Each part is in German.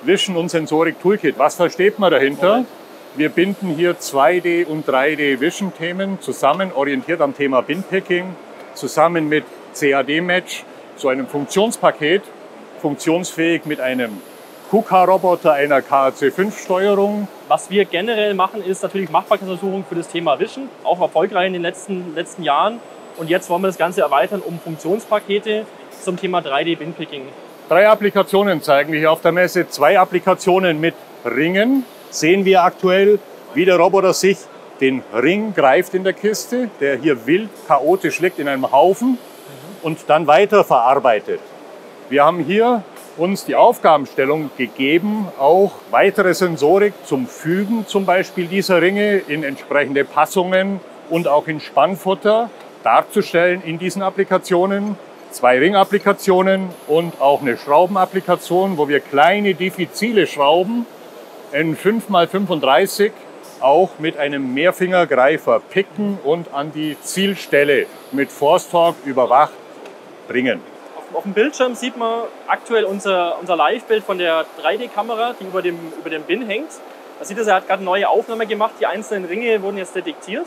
Vision und Sensorik Toolkit. Was versteht man dahinter? Wir binden hier 2D- und 3D-Vision-Themen zusammen, orientiert am Thema Bin-Picking, zusammen mit CAD-Match, so einem Funktionspaket, funktionsfähig mit einem KUKA-Roboter, einer KAC5-Steuerung. Was wir generell machen, ist natürlich Machbarkeitsuntersuchung für das Thema Vision, auch erfolgreich in den letzten Jahren. Und jetzt wollen wir das Ganze erweitern um Funktionspakete zum Thema 3D-Bin-Picking. 3 Applikationen zeigen wir hier auf der Messe. 2 Applikationen mit Ringen. Sehen wir aktuell, wie der Roboter sich den Ring greift in der Kiste, der hier wild, chaotisch liegt in einem Haufen und dann weiter verarbeitet. Wir haben hier uns die Aufgabenstellung gegeben, auch weitere Sensorik zum Fügen zum Beispiel dieser Ringe in entsprechende Passungen und auch in Spannfutter darzustellen in diesen Applikationen. 2 Ring-Applikationen und auch eine Schraubenapplikation, wo wir kleine diffizile Schrauben in 5x35 auch mit einem Mehrfingergreifer picken und an die Zielstelle mit Force Torque überwacht bringen. Auf dem Bildschirm sieht man aktuell unser Live-Bild von der 3D-Kamera, die über dem Bin hängt. Da sieht man, er hat gerade eine neue Aufnahme gemacht. Die einzelnen Ringe wurden jetzt detektiert.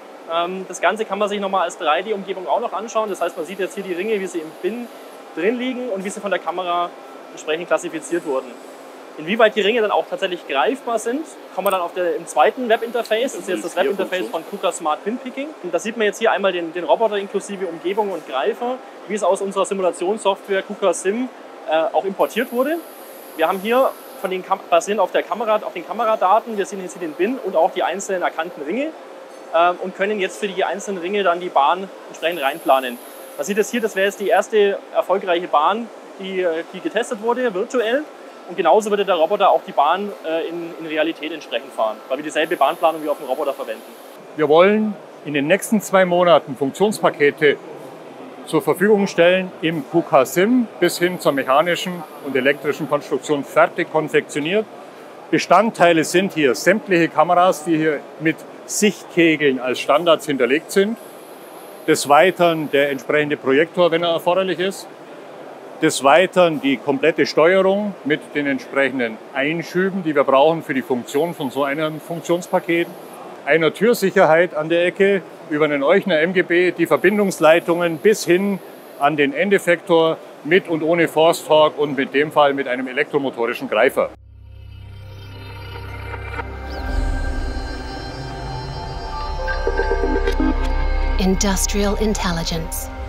Das Ganze kann man sich nochmal als 3D-Umgebung auch noch anschauen. Das heißt, man sieht jetzt hier die Ringe, wie sie im Bin drin liegen und wie sie von der Kamera entsprechend klassifiziert wurden. Inwieweit die Ringe dann auch tatsächlich greifbar sind, kommen wir dann im zweiten Webinterface. Das ist jetzt das Webinterface von KUKA Smart Bin Picking. Und da sieht man jetzt hier einmal den Roboter inklusive Umgebung und Greifer, wie es aus unserer Simulationssoftware KUKA Sim auch importiert wurde. Wir haben hier basierend auf den Kameradaten, wir sehen jetzt hier den Bin und auch die einzelnen erkannten Ringe und können jetzt für die einzelnen Ringe dann die Bahn entsprechend reinplanen. Man sieht es hier, das wäre jetzt die erste erfolgreiche Bahn, die getestet wurde, virtuell. Und genauso würde der Roboter auch die Bahn in Realität entsprechend fahren, weil wir dieselbe Bahnplanung wie auf dem Roboter verwenden. Wir wollen in den nächsten 2 Monaten Funktionspakete zur Verfügung stellen im KUKA Sim bis hin zur mechanischen und elektrischen Konstruktion fertig konfektioniert. Bestandteile sind hier sämtliche Kameras, die hier mit Sichtkegeln als Standards hinterlegt sind. Des Weiteren der entsprechende Projektor, wenn er erforderlich ist. Des Weiteren die komplette Steuerung mit den entsprechenden Einschüben, die wir brauchen für die Funktion von so einem Funktionspaket. Einer Türsicherheit an der Ecke über einen Euchner MGB, die Verbindungsleitungen bis hin an den Endeffektor mit und ohne Force Torque und mit dem Fall mit einem elektromotorischen Greifer. Industrial Intelligence.